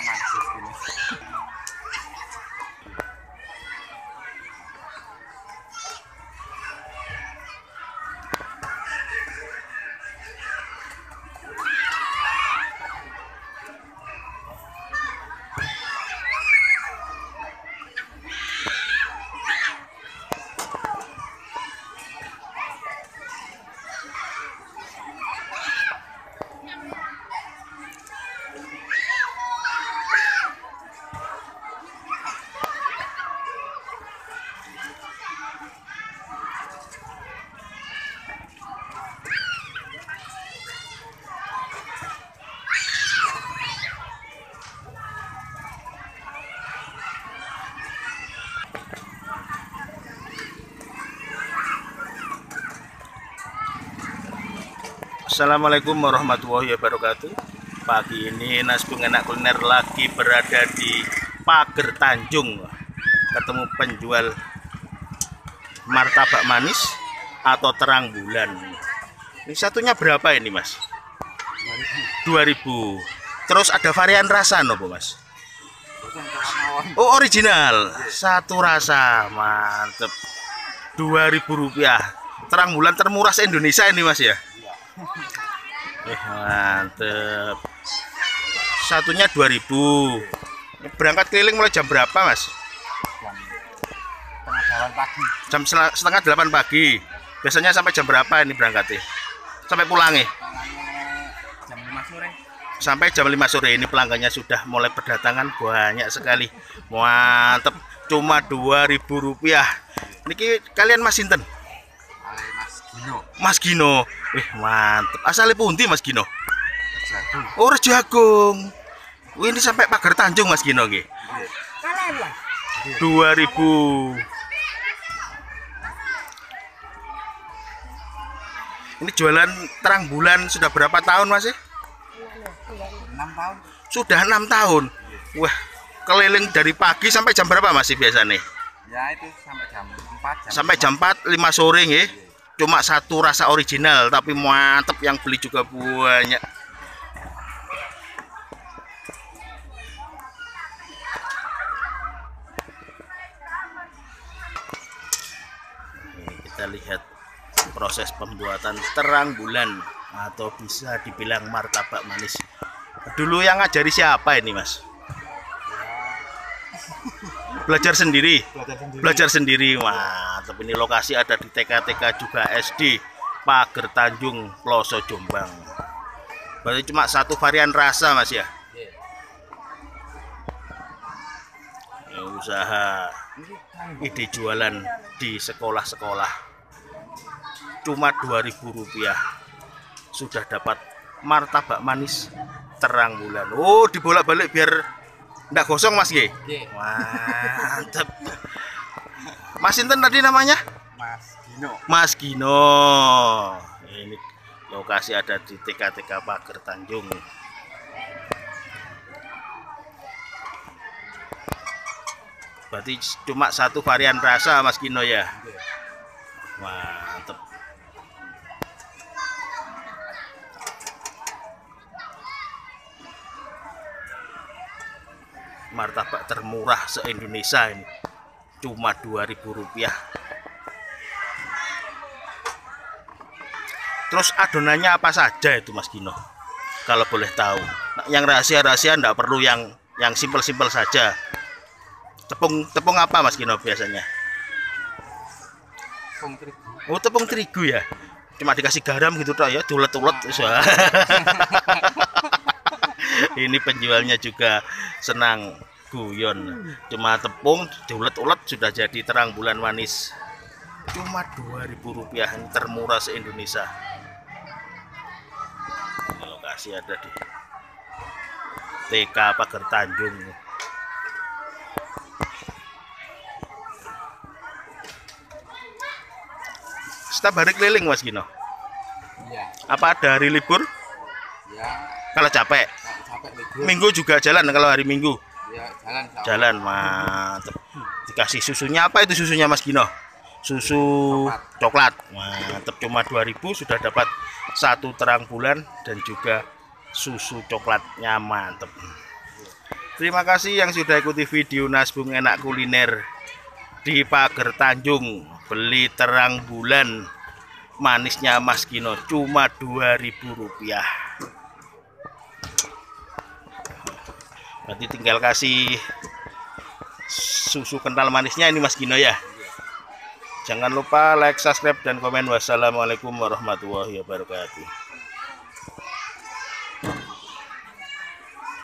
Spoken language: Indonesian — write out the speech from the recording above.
aman ini. Assalamualaikum warahmatullahi wabarakatuh. Pagi ini Nasbung Enak Kuliner lagi berada di Pager Tanjung, ketemu penjual martabak manis atau terang bulan. Ini satunya berapa ini mas? 2000. Terus ada varian rasa nopo mas? Oh original, satu rasa, mantep. 2000 rupiah. Terang bulan termurah se-Indonesia ini mas ya? Mantep. Satunya 2000. Berangkat keliling mulai jam berapa mas? Jam setengah 8 pagi. Biasanya sampai jam berapa ini berangkatnya? Sampai pulangnya? Jam 5 sore. Sampai jam 5 sore ini pelanggannya sudah mulai berdatangan banyak sekali. Mantep. Cuma 2000 rupiah. Niki kalian Mas Sinten? Mas Gino. Mantep. Asalnya pundi Mas Gino? Oh Rejagung. Ini sampai Pager Tanjung Mas Gino nggih. 2000. Ini jualan terang bulan sudah berapa tahun Mas? 6 tahun. Sudah 6 tahun. Wah, keliling dari pagi sampai jam berapa masih biasanya? Ya itu sampai jam 4. Sampai jam 4, 5 sore nggih. Cuma satu rasa original tapi mantep, yang beli juga banyak. Ini kita lihat proses pembuatan terang bulan atau bisa dibilang martabak manis. Dulu yang ngajari siapa ini mas? Belajar sendiri. Belajar sendiri. Mantap. Ini lokasi ada di TK juga SD Pager Tanjung Ploso Jombang. Berarti cuma satu varian rasa mas ya? Ini usaha ide jualan di sekolah-sekolah. Cuma 2000 rupiah sudah dapat martabak manis terang bulan. Oh dibolak-balik biar nggak gosong mas G. Mantap. Mas Sinten tadi namanya? Mas Gino. Mas Gino. Ini lokasi ada di TK Pager Tanjung. Berarti cuma satu varian rasa Mas Gino ya? Mantap. Martabak termurah se-Indonesia ini cuma 2000 rupiah. Terus adonannya apa saja itu Mas Gino kalau boleh tahu? Nah, yang rahasia-rahasia enggak perlu, yang simpel-simpel saja. Tepung apa Mas Gino biasanya? Tepung terigu. Oh tepung terigu ya, cuma dikasih garam gitu toh ya, tulet-tulet. Ini penjualnya juga senang guyon. Cuma tepung diulet-ulet sudah jadi terang bulan manis. Cuma 2000 rupiah, ini termurah se-Indonesia. Ini lokasi ada di TK Pager Tanjung. Setiap hari keliling Mas Gino? Iya. Apa ada hari libur? Ya. Kalau capek? Capek libur. Minggu juga jalan kalau hari Minggu? Ya jalan. Jalan, mantap. Dikasih susunya apa itu susunya Mas Gino? Susu coklat. Mantap, cuma 2000 sudah dapat satu terang bulan dan juga susu coklatnya, mantap. Terima kasih yang sudah ikuti video Nasbung Enak Kuliner di Pager Tanjung. Beli terang bulan manisnya Mas Gino cuma Rp2.000. Berarti tinggal kasih susu kental manisnya ini Mas Gino ya. Jangan lupa like, subscribe, dan komen. Wassalamualaikum warahmatullahi wabarakatuh.